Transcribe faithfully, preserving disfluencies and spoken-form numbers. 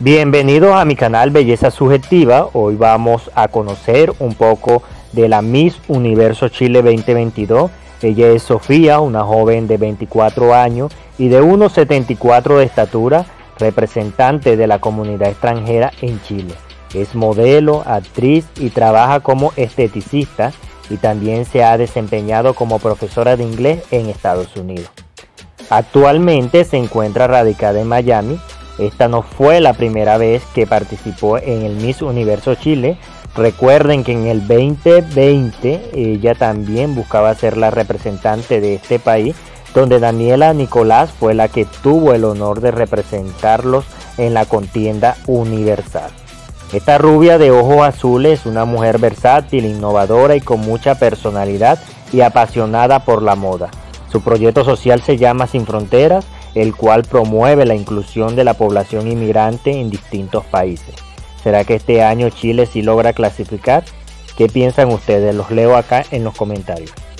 Bienvenidos a mi canal Belleza Subjetiva. Hoy vamos a conocer un poco de la Miss Universo Chile veinte veintidós. Ella es Sofía, una joven de veinticuatro años y de uno setenta y cuatro de estatura, representante de la comunidad extranjera en Chile. Es modelo, actriz y trabaja como esteticista, y también se ha desempeñado como profesora de inglés en Estados Unidos. Actualmente se encuentra radicada en Miami. Esta no fue la primera vez que participó en el Miss Universo Chile. Recuerden que en el veinte veinte ella también buscaba ser la representante de este país, donde Daniela Nicolás fue la que tuvo el honor de representarlos en la contienda universal. Esta rubia de ojos azules es una mujer versátil, innovadora y con mucha personalidad y apasionada por la moda. Su proyecto social se llama Sin Fronteras, el cual promueve la inclusión de la población inmigrante en distintos países. ¿Será que este año Chile sí logra clasificar? ¿Qué piensan ustedes? Los leo acá en los comentarios.